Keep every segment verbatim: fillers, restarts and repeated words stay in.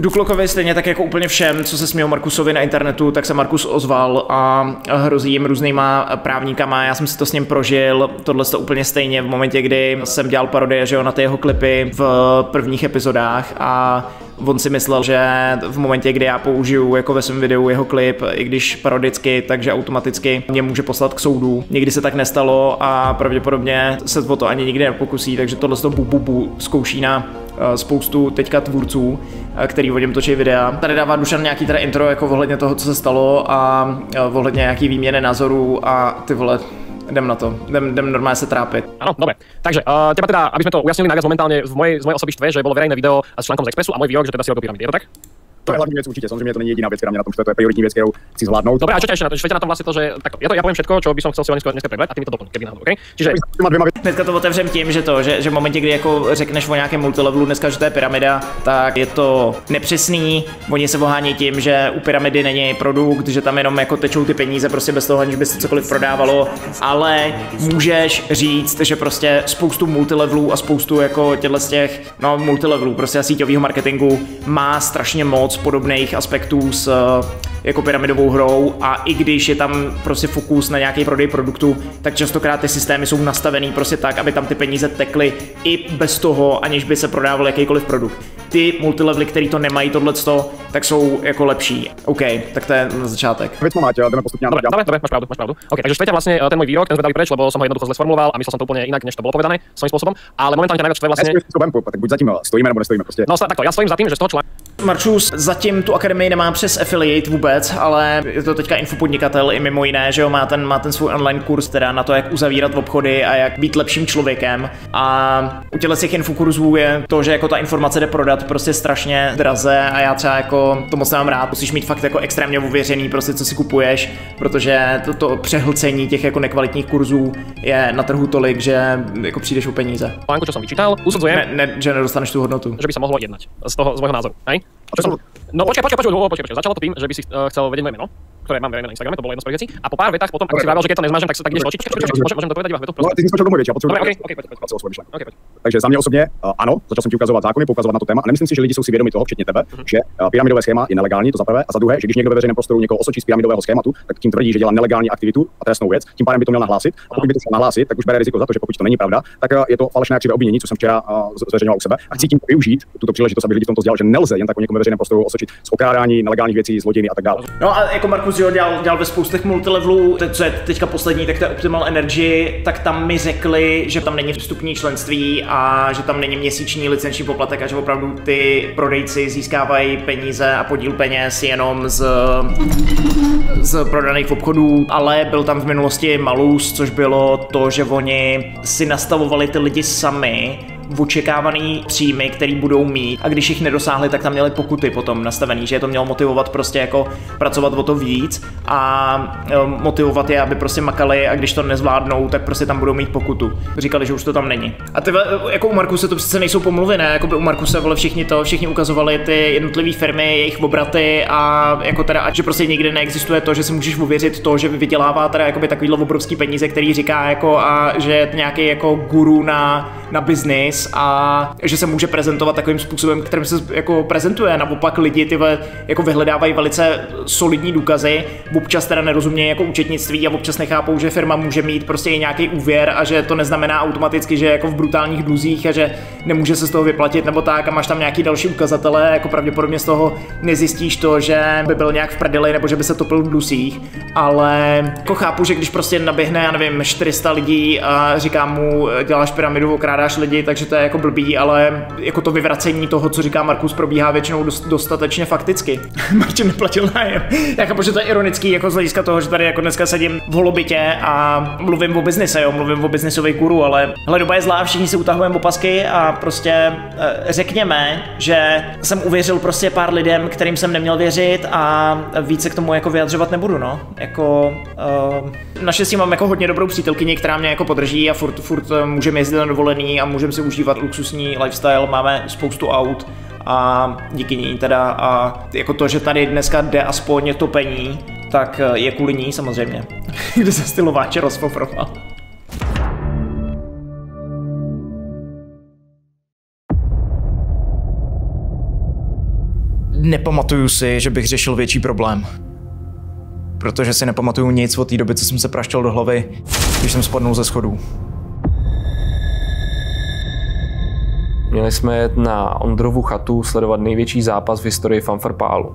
Duklokovi stejně tak jako úplně všem, co se směl Markusovi na internetu, tak se Markus ozval a hrozí jim různýma právníkama. Já jsem si to s ním prožil, tohle to úplně stejně v momentě, kdy jsem dělal parodie, že jo, na ty jeho klipy v prvních epizodách a on si myslel, že v momentě, kdy já použiju jako ve svém videu jeho klip, i když parodicky, takže automaticky mě může poslat k soudu. Nikdy se tak nestalo a pravděpodobně se o to ani nikdy nepokusí, takže tohle to bu, bu, bu zkouší na spoustu teďka tvůrců, který o něm točí videa. Tady dává Dušan nějaký teda intro jako ohledně toho, co se stalo a ohledně nějaký výměny názorů a ty vole, jdem na to, jdem, jdem normálně se trápit. Áno, dobre. Takže uh, teba teda, aby sme to ujasnili najviac momentálne v mojej, z mojej osoby štve, že bolo verejné video s článkom z Expressu a môj výrok, že teda si robil pyramidy. Je to tak? To je hlavní věc určitě, samozřejmě to není jediná věc, která mě na tom štve, to je prioritní věc, kterou chci zvládnout. Dobre, a čo ťa ešte na to? Štve na tom vlastne to, že tak ja to ja poviem všetko, čo by som chcel si dneska, dneska prebrať a ty mi to doplň, keby náhodou, OK? Čiže hnedka to otevřem tím, že to, že, že v momentě, kdy jako řekneš o nějakém multilevelu dneska, že to je pyramida, tak je to nepřesný. Oni se ohání tím, že u pyramidy není produkt, že tam jenom jako tečou ty peníze prostě bez toho, aniž by se cokoliv prodávalo, ale můžeš říct, že prostě spoustu multilevelů a spoustu jako těchto z těch no multilevelů prostě a síťového marketingu má strašně moc podobných aspektů s jako pyramidovou hrou a i když je tam prostě fokus na nějaký prodej produktu, tak častokrát ty systémy jsou nastavený prostě tak, aby tam ty peníze tekly i bez toho, aniž by se prodával jakýkoliv produkt. Ty multilevely, který to nemají tohleto, tak jsou jako lepší. OK, tak to je na začátek. Věc má Máťa, jdeme postupně. Dobre, dobre, dobre, máš pravdu, máš pravdu. OK, takže Šveťa vlastne ten môj výrok, ten sme dali preč, lebo som ho jednoducho zle sformuloval a myslel som to úplne inak, než to bolo povedané svojím spôsobom, ale momentálne najviac štve vlastne. Tak buď zatím stojíme nebo nestojíme prostě. No takto, ja stojím za tým, že z toho článku Marčus zatím tu akademii nemá přes affiliate vůbec, ale je to teďka infopodnikatel i mimo jiné, že jo, má ten, má ten svůj online kurz teda na to, jak uzavírat obchody a jak být lepším člověkem. A u těchto těch infokurzů je to, že jako ta informace jde prodat prostě strašně draze a já třeba jako to moc nemám rád. Musíš mít fakt jako extrémně ověřený prostě, co si kupuješ, protože to, to přehlcení těch jako nekvalitních kurzů je na trhu tolik, že jako přijdeš o peníze. Článku, čo som vyčítal, usudzujem, ne, ne, že nedostaneš tu hodnotu. Že by sa mohlo jednať z toho, z môjho názoru, hej? Som... No počkaj, počkaj, počkaj, počkaj, počkaj, začalo to tým, že by si uh, chcel vedieť moje meno, ktoré mám verejné na Instagrame, to bolo jedno z prvých vecí. A po pár vetách potom, ak si vravel, že keď to nezmážem, tak sa tak ideš očiť. Môžem, môžem to povedať iba vetu? No, ty si skočil do mojej, ja potřebuji. Dobre, okay, okay, poď, poď, poď. Takže za mě osobně uh, ano, začal jsem ti ukazovat zákony, poukazovat na to téma a nemyslím si, že lidi jsou si vědomi toho, včetně tebe, mm-hmm. že uh, pyramidové schéma je nelegální, to za prvé, a za druhé, že když někdo ve veřejném prostoru někoho osočí z pyramidového schématu, tak tím tvrdí, že dělá nelegální aktivitu a trestnou věc, tím pádem by to měl nahlásit. A pokud by to chtěl nahlásit, tak už bere riziko za to, že pokud to není pravda, tak uh, je to falešné křivé obvinění, co jsem včera uh, zveřejňoval u sebe. A chci tím využít tuto příležitost, aby lidi v tomto dělali, že nelze jen tak o někom ve veřejném prostoru osočit z okrádání, nelegálních věcí, zlodějiny a tak dále. No a jako Markus jo, dělal, dělal ve spoustech multilevelů, co je teďka poslední, tak to je Optimal Energy, tak tam mi řekli, že tam není vstupní členství a že tam není měsíční licenční poplatek a že opravdu ty prodejci získávají peníze a podíl peněz jenom z, z prodaných obchodů, ale byl tam v minulosti malus, což bylo to, že oni si nastavovali ty lidi sami v očekávaný příjmy, který budou mít a když jich nedosáhli, tak tam měli pokuty potom nastavený, že je to mělo motivovat prostě jako pracovat o to víc a motivovat je, aby prostě makali a když to nezvládnou, tak prostě tam budou mít pokutu. Říkali, že už to tam není. A ty jako u Markuse to přece nejsou pomluvy, ne? Jako by u Markuse vole všichni to, všichni ukazovali ty jednotlivé firmy, jejich obraty a jako teda, a že prostě nikdy neexistuje to, že si můžeš uvěřit to, že vydělává teda jakoby takovýhle obrovský peníze, který říká jako a že je nějaký jako guru na, na business a že se může prezentovat takovým způsobem, kterým se jako prezentuje. Naopak lidi ty jako vyhledávají velice solidní důkazy, občas teda nerozumějí jako účetnictví a občas nechápou, že firma může mít prostě i nějaký úvěr a že to neznamená automaticky, že jako v brutálních dluzích a že nemůže se z toho vyplatit nebo tak a máš tam nějaký další ukazatele, jako pravděpodobně z toho nezjistíš to, že by byl nějak v prdeli nebo že by se topil v dlusích, ale jako chápu, že když prostě naběhne, já nevím, čtyři sta lidí a říká mu, děláš pyramidu, okrádáš lidi, takže to je jako blbý, ale jako to vyvracení toho, co říká Markus, probíhá většinou dost, dostatečně fakticky. Martin neplatil nájem. Já chápu, že to je ironický, jako z hlediska toho, že tady jako dneska sedím v holobytě a mluvím o biznise, jo, mluvím o biznisových guru, ale hele, doba je zlá, všichni si utahujeme opasky a prostě řekněme, že jsem uvěřil prostě pár lidem, kterým jsem neměl věřit a více k tomu jako vyjadřovat nebudu, no. Jako uh, naštěstí mám jako hodně dobrou přítelkyni, která mě jako podrží a furt, furt můžeme jezdit na dovolený a můžeme si užívat luxusní lifestyle, máme spoustu aut a díky ní teda a jako to, že tady dneska jde aspoň topení, tak je kvůli ní samozřejmě, kde se stylováče rozpofroval. nepamatuju si, že bych řešil větší problém. Protože si nepamatuju nic od té doby, co jsem se praštil do hlavy, když jsem spadnul ze schodů. Měli jsme jet na Ondrovu chatu sledovat největší zápas v historii fanfarpálu.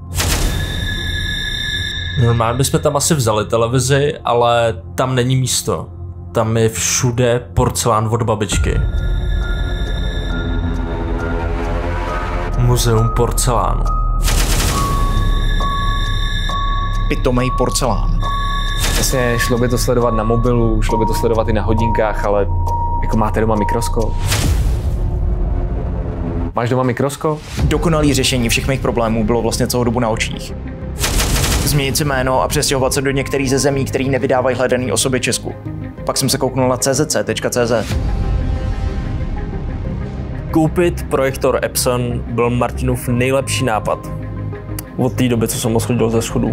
Normálně bychom tam asi vzali televizi, ale tam není místo. Tam je všude porcelán od babičky. Muzeum porcelánu. Pitomej porcelán. Jasně, šlo by to sledovat na mobilu, šlo by to sledovat i na hodinkách, ale jako máte doma mikroskop? Máš doma mikroskop? Dokonalý řešení všech mých problémů bylo vlastně celou dobu na očích. Změnit si jméno a přestěhovat se do některých ze zemí, které nevydávají hledaný osoby Česku. Pak jsem se kouknul na c z c tečka c z. Koupit projektor Epson byl Martinův nejlepší nápad. Od té doby, co jsem ho schodil ze schodů.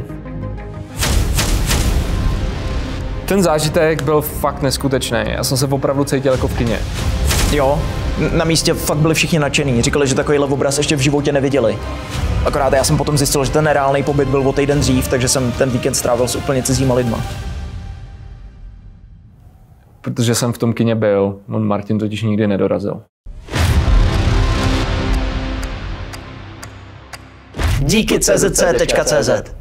Ten zážitek byl fakt neskutečný. Já jsem se opravdu cítil jako v kině. Jo, na místě fakt byli všichni nadšený. Říkali, že takovýhle obraz ještě v životě neviděli. Akorát já jsem potom zjistil, že ten reálný pobyt byl o týden dřív, takže jsem ten víkend strávil s úplně cizíma lidma. Protože jsem v tom kině byl, on Martin totiž nikdy nedorazil. Díky c z c tečka c z.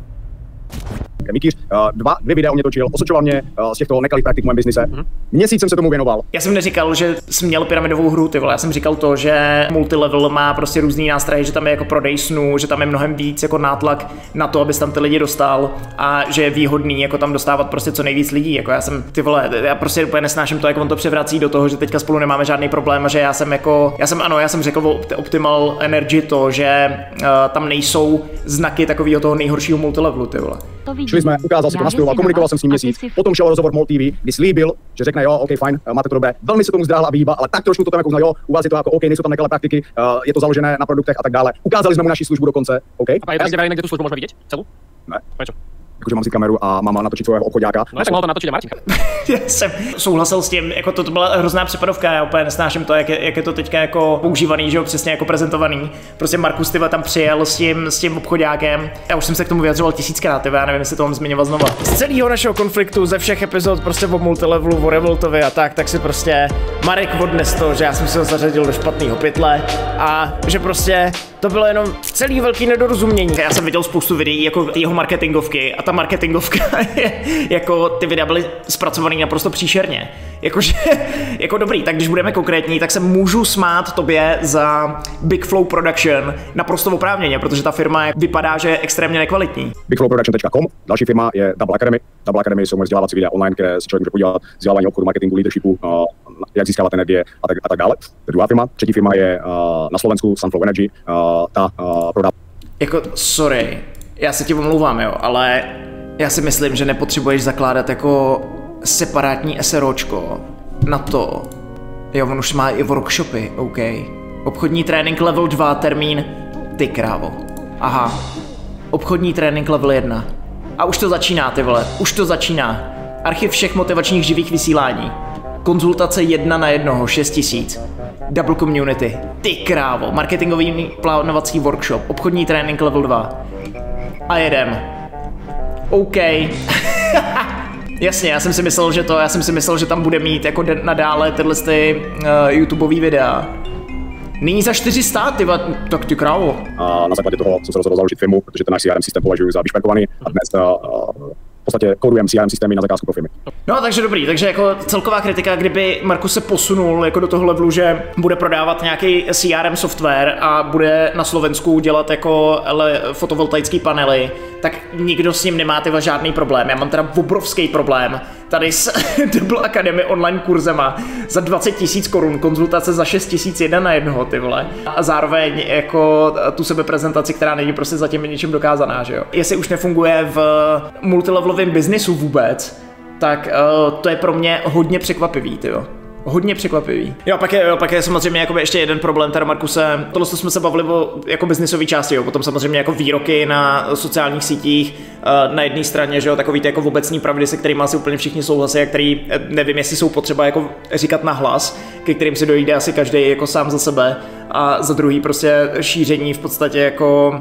Mikýř, dva, dvě videa o mě točil, osočoval mě z těchto nekalých praktik v mém biznise. Mm-hmm. Měsíc jsem se tomu věnoval. Já jsem neříkal, že jsi měl pyramidovou hru, ty vole. Já jsem říkal to, že multilevel má prostě různý nástroje, že tam je jako prodej snů, že tam je mnohem víc jako nátlak na to, abys tam ty lidi dostal a že je výhodný jako tam dostávat prostě co nejvíc lidí. Jako já jsem, ty vole, já prostě úplně nesnáším to, jak on to převrací do toho, že teďka spolu nemáme žádný problém a že já jsem jako, já jsem ano, já jsem řekl o Optimal Energy to, že uh, tam nejsou znaky takového toho nejhoršího multilevelu, ty vole. Šli jsme, ukázal si to, nastudoval, komunikoval jsem s ním měsíc. Potom šel rozhovor v MOL T V, kdy slíbil, že řekne jo, OK, fajn, máte to dobré. Velmi se tomu zdráhla a vyhýba, ale tak trošku to tam jako uznal, jo, u vás je to jako OK, nejsou tam nekalé praktiky, uh, je to založené na produktech a tak dále. Ukázali jsme mu naši službu dokonce, OK? A je tady někde tu službu můžeme vidět celou? Ne. Proč? Jakože mám si kameru a mám natočit svého obchodáka. No, tak mohl to natočit Martin. Já jsem souhlasil s tím, jako to, to byla hrozná přepadovka, já úplně nesnáším to, jak je, jak je to teďka jako používaný, že jo, přesně jako prezentovaný. Prostě Markus Tyva tam přijel s tím, s tím obchodákem. Já už jsem se k tomu vyjadřoval tisíckrát, tyva, já nevím, jestli to mám zmiňovat znova. Z celého našeho konfliktu, ze všech epizod prostě o multilevelu, o Revoltovi a tak, tak si prostě Marek odnes to, že já jsem si ho zařadil do špatného pytle a že prostě to bylo jenom celý velký nedorozumění. Já jsem viděl spoustu videí jako jeho marketingovky a ta marketingovka je, jako ty videa byly zpracovaný naprosto příšerně. Jakože, jako dobrý, tak když budeme konkrétní, tak se můžu smát tobě za Big Flow Production naprosto oprávněně, protože ta firma vypadá, že je extrémně nekvalitní. big flow production tečka com, další firma je Double Academy. Double Academy jsou moje vzdělávací videa online, kde si člověk může podívat vzdělávání obchodu, marketingu, leadershipu, uh, jak získávat energie a tak, a tak dále. To je druhá firma. Třetí firma je uh, na Slovensku Sunflow Energy. Uh, ta uh, prodá. Jako, sorry, já se ti omlouvám, jo, ale já si myslím, že nepotřebuješ zakládat jako separátní SROčko na to. Jo, on už má i workshopy, OK. Obchodní trénink level dva, termín, ty krávo. Aha, obchodní trénink level jedna. A už to začíná, ty vole, už to začíná. Archiv všech motivačních živých vysílání. Konzultace jedna na jednoho, šest tisíc. Double community, ty krávo. Marketingový plánovací workshop, obchodní trénink level dva. A jedem. OK. Jasně, já jsem si myslel, že to, já jsem si myslel, že tam bude mít jako nadále tyhle ty uh, YouTubeový videa. Nyní za čtyři sta, ty va, tak ty krávo. A na základě toho jsem se rozhodl založit firmu, protože ten náš C R M systém považuji za vyšperkovaný a dnes uh, v podstatě kodujeme C R M systémy na zakázku pro firmy. No takže dobrý, takže jako celková kritika, kdyby Markus se posunul jako do toho levelu, že bude prodávat nějaký C R M software a bude na Slovensku dělat jako ele, fotovoltaický panely, tak nikdo s ním nemá tyva žádný problém. Já mám teda obrovský problém tady s Double Academy online kurzema za dvacet tisíc korun, konzultace za šest tisíc jedna na jednoho, ty vole. A zároveň jako tu sebeprezentaci, která není prostě zatím ničím dokázaná, že jo. Jestli už nefunguje v multilevelovém biznisu vůbec, tak uh, to je pro mě hodně překvapivý, ty jo. Hodně překvapivý. Jo, pak je, jo, pak je samozřejmě jakoby ještě jeden problém, teda Markuse, tohle jsme se bavili o jako biznisové části, jo, potom samozřejmě jako výroky na sociálních sítích, na jedné straně, že jo, takový ty jako obecní pravdy, se kterými asi úplně všichni souhlasí, a který nevím, jestli jsou potřeba jako říkat nahlas, ke kterým si dojde asi každý jako sám za sebe, a za druhý prostě šíření v podstatě jako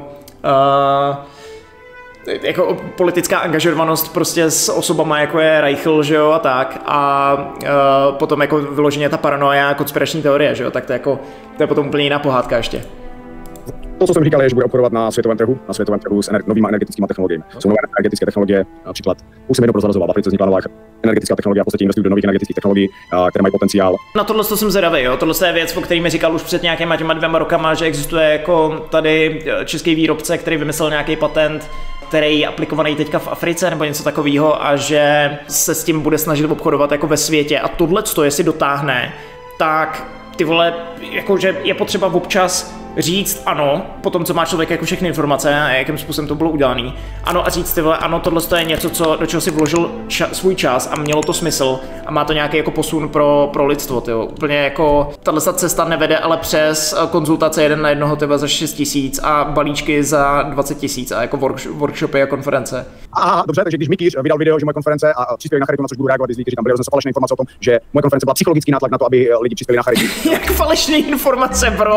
Uh, jako politická angažovanost prostě s osobama jako je Reichl, že jo, a tak a uh, potom jako vyloženě ta paranoia a konspirační teorie, že jo, tak to je jako, to je potom úplně jiná pohádka ještě. To, co jsem říkal, je, že bude obchodovat na světovém trhu, na světovém trhu s ener- novými energetickými technologiemi. Jsou nové energetické technologie, například, už jsem jednou prozrazoval, v Africe vznikla nová energetická technologie a v podstatě investují do nových energetických technologií, které mají potenciál. Na tohle jsem zvědavý, jo. Tohle je věc, o který mi říkal už před nějakýma těma dvěma rokama, že existuje jako tady český výrobce, který vymyslel nějaký patent, který je aplikovaný teďka v Africe nebo něco takového a že se s tím bude snažit obchodovat jako ve světě. A tohle, jestli dotáhne, tak ty vole, jakože je potřeba občas říct ano, po tom, co má člověk jako všechny informace a jakým způsobem to bylo udělané. Ano a říct ty vole, ano, tohle je něco, co, do čeho si vložil ča- svůj čas a mělo to smysl a má to nějaký jako posun pro, pro lidstvo, tyjo. Úplně jako, tahle cesta nevede ale přes konzultace jeden na jednoho tyva za šest tisíc a balíčky za dvacet tisíc a jako work, workshopy a konference. Aha, dobře, takže když Mikýř vydal video, že moje konference a přispěli na charitu, na což budu reagovat, když tam byly zase falešné informace o tom, že moje konference byla psychologický nátlak na to, aby lidi přispěli na charitu. Jak falešné informace, bro?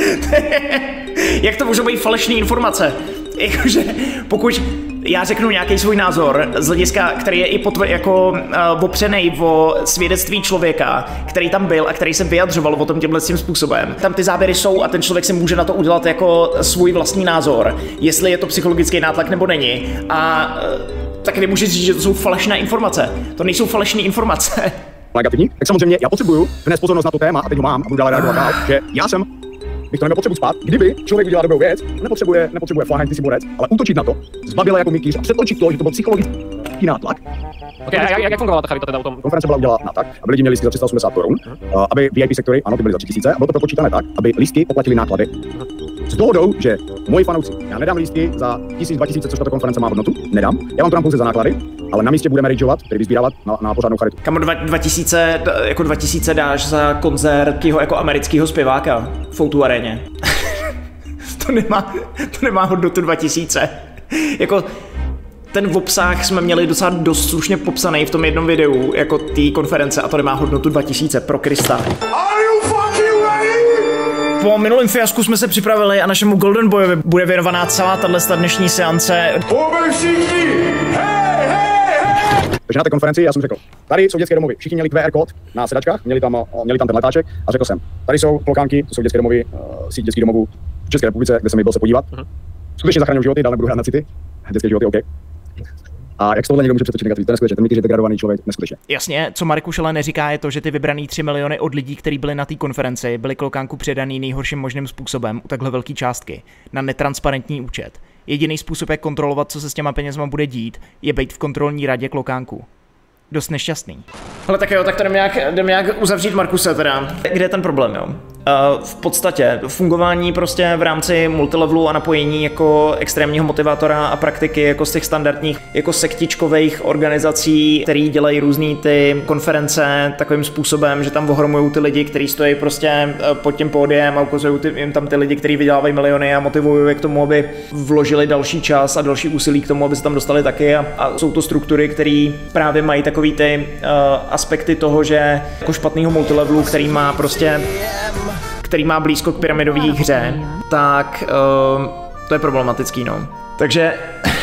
Jak to může být falešné informace? Jakože pokud já řeknu nějaký svůj názor z hlediska, který je i potve, jako uh, opřenej o svědectví člověka, který tam byl a který se vyjadřoval o tom tímhle tím způsobem. Tam ty záběry jsou a ten člověk si může na to udělat jako svůj vlastní názor, jestli je to psychologický nátlak nebo není. A uh, tak nemůže říct, že to jsou falešné informace. To nejsou falešné informace. Negativní, tak samozřejmě já potřebuju vnést pozornost na to téma a teď ho mám a budu dále reagovat dál, že já jsem bych to neměl potřebu spát, kdyby člověk udělal dobrou věc, nepotřebuje, nepotřebuje fláhnout, ty si borec, ale útočit na to, zbaběle jako Mikýř a přetočit to, že to byl psychologický nátlak. Okay, jak, jak, jak fungovala ta charita teda o tom? Konference byla udělána tak, aby lidi měli lístky za tři sta osmdesát korun, uh-huh. aby V I P sektory, ano, ty byly za tři tisíce, a bylo to propočítané tak, aby lístky poplatili náklady. Uh-huh. S dohodou, že moji fanouci, já nedám lístky za tisíc, dva tisíce, což tato konference má hodnotu, nedám, já vám to dám pouze za náklady, ale na místě budeme rageovat, tedy vyzbírávat na, na pořádnou charitu. Kamu dva tisíce, jako dva tisíce dáš za koncert jeho jako amerického zpěváka v O dva aréně. To nemá, to nemá hodnotu dva tisíce. Jako ten obsah jsme měli docela dost slušně popsaný v tom jednom videu, jako té konference, a to nemá hodnotu dva tisíce, pro Krista. Po minulém fiasku jsme se připravili a našemu Golden Boyovi bude věnovaná celá tato dnešní seance. Takže na té konferenci já jsem řekl, tady jsou dětské domovy, všichni měli Q R kód na sedačkách, měli tam, měli tam ten letáček a řekl jsem, tady jsou klokánky, to jsou dětské domovy, uh, síť dětských domovů v České republice, kde jsem mi byl se podívat. Uh-huh. Skutečně zachraňují životy, dál nebudu hrát na city, dětské životy, OK. A jak z tohle někdo může přetočit negativní, to je neskutečné, ten Mikýř je degradovaný člověk, neskutečně. Jasně, co Marek už ale neříká, je to, že ty vybraný tři miliony od lidí, kteří byli na té konferenci, byli klokánku předaný nejhorším možným způsobem u takhle velké částky na netransparentní účet. Jediný způsob, jak kontrolovat, co se s těma penězma bude dít, je být v kontrolní radě klokánku. Dost nešťastný. Ale tak jo, tak to jdem nějak, jdem nějak uzavřít Markuse teda. Kde je ten problém, jo? Uh, v podstatě fungování prostě v rámci multilevelu a napojení jako extrémního motivátora a praktiky jako z těch standardních jako sektičkových organizací, který dělají různý ty konference takovým způsobem, že tam ohromují ty lidi, kteří stojí prostě pod tím pódiem a ukazují jim tam ty lidi, kteří vydělávají miliony a motivují je k tomu, aby vložili další čas a další úsilí k tomu, aby se tam dostali taky, a, a jsou to struktury, které právě mají takový ty uh, aspekty toho, že jako špatného multilevelu, který má prostě který má blízko k pyramidové hře, tak uh, to je problematický, no. Takže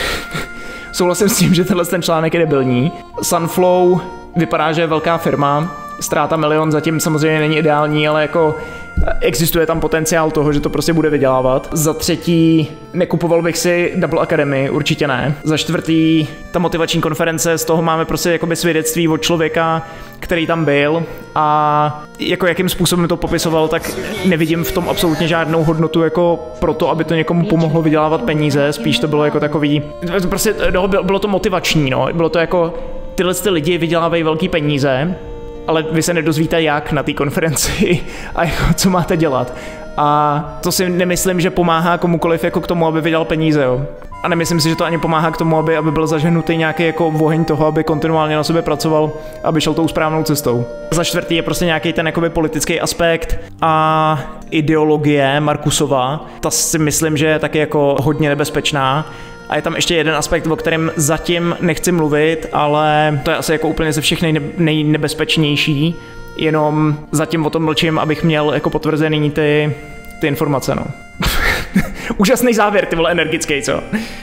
souhlasím s tím, že tenhle ten článek je debilní. Sunflow vypadá, že je velká firma, ztráta milion zatím samozřejmě není ideální, ale jako existuje tam potenciál toho, že to prostě bude vydělávat. Za třetí, nekupoval bych si Double Academy, určitě ne. Za čtvrtý, ta motivační konference, z toho máme prostě jakoby svědectví od člověka, který tam byl, a jako jakým způsobem to popisoval, tak nevidím v tom absolutně žádnou hodnotu jako pro to, aby to někomu pomohlo vydělávat peníze, spíš to bylo jako takový, prostě no, bylo to motivační, no, bylo to jako tyhle ty lidi vydělávají velký peníze, ale vy se nedozvíte jak na té konferenci a jako, co máte dělat. A to si nemyslím, že pomáhá komukoliv jako k tomu, aby vydělal peníze, jo. A nemyslím si, že to ani pomáhá k tomu, aby, aby byl zaženutý nějaký jako oheň toho, aby kontinuálně na sobě pracoval, aby šel tou správnou cestou. Za čtvrtý je prostě nějaký ten jakoby politický aspekt a ideologie Markusova. Ta si myslím, že je taky jako hodně nebezpečná. A je tam ještě jeden aspekt, o kterém zatím nechci mluvit, ale to je asi jako úplně ze všech nejne, nejnebezpečnější. Jenom zatím o tom mlčím, abych měl jako potvrzený ty, ty informace, no. Úžasný závěr, ty vole, energický, co?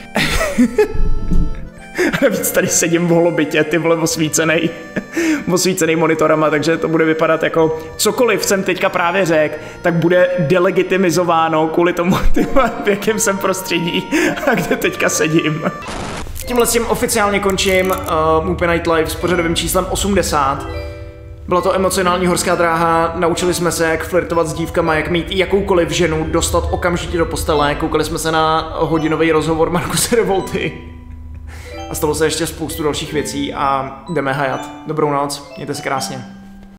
A navíc tady sedím v holobytě, ty vole, osvícenej, osvícenej monitorama, takže to bude vypadat jako cokoliv jsem teďka právě řekl, tak bude delegitimizováno kvůli tomu, ty vole, v jakém jsem prostředí a kde teďka sedím. Tímhle s tím oficiálně končím uh, Moopy Night Live s pořadovým číslem osmdesát. Byla to emocionální horská dráha, naučili jsme se, jak flirtovat s dívkama, jak mít jakoukoliv ženu, dostat okamžitě do postele, koukali jsme se na hodinový rozhovor Markuse Revolty. A stalo se ještě spoustu dalších věcí a jdeme hajat. Dobrou noc, mějte se krásně.